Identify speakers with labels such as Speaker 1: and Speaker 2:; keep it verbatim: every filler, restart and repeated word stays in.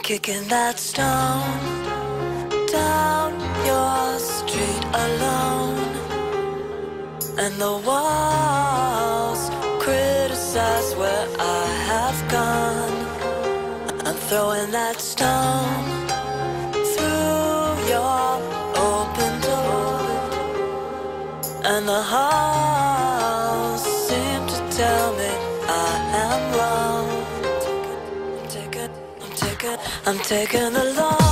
Speaker 1: kicking that stone down your street alone, and the walls criticize where I have gone. I'm throwing that stone through your open door, and the halls seem to tell me I am wrong. I'm taking, I'm taking, I'm taking the law.